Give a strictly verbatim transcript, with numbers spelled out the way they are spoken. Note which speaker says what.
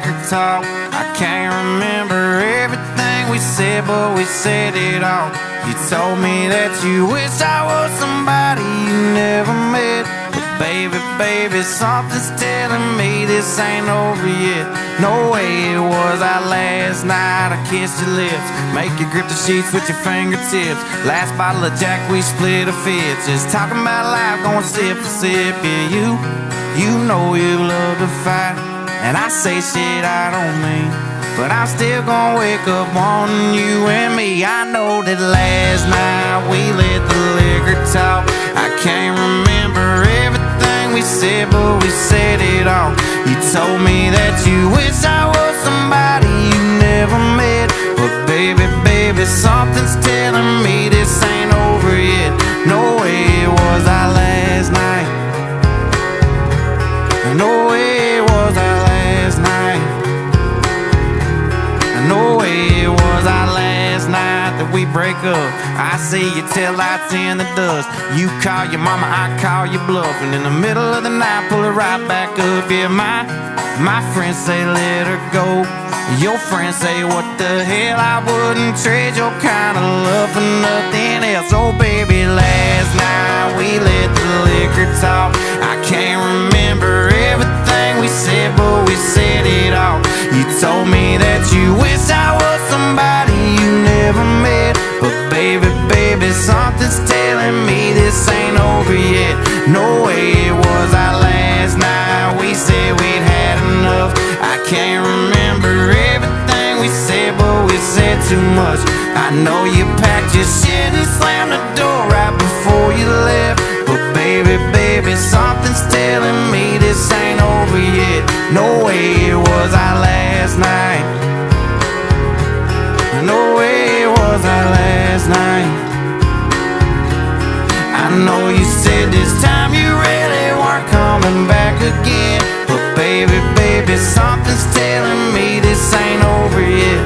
Speaker 1: liquor talk. I can't remember everything we said, but we said it all. You told me that you wish I was somebody you never met. But baby, baby, something's telling me this ain't over yet. No way it was our last night. I kissed your lips, make you grip the sheets with your fingertips. Last bottle of Jack, we split a fifth. Just talking about life, going sip for sip. Yeah, you, you know you love to fight, and I say shit I don't mean, but I'm still gonna wake up wanting you and me. I know that last night we let the liquor talk. I can't remember everything we said, but we said it all. You told me that you wish I was somebody you never met. But baby, baby, something's telling me this ain't over yet. No way it was our last night. No way it was our last night. No way it was our last night that we break up. I see you till lights in the dust. You call your mama, I call your bluff, and in the middle of the night pull it right back up. Yeah, my, my friends say let her go. Your friends say what the hell, I wouldn't trade your kind of love for nothing else. Oh baby, last night we let the liquor talk. I can't remember everything we said, but we said it all. You told me that you wish I was somebody you never met. But baby, baby, something's telling me this ain't over yet. No way it was our last night. We said we'd had enough. I can't remember everything we said, but we said too much. I know you packed your shit and slammed the door right before you left. But baby, baby, something's telling me this ain't over yet. No way it was our last night. No way it was our last night. I know you said this time you really weren't coming back again. But baby, baby, something's telling me this ain't over yet.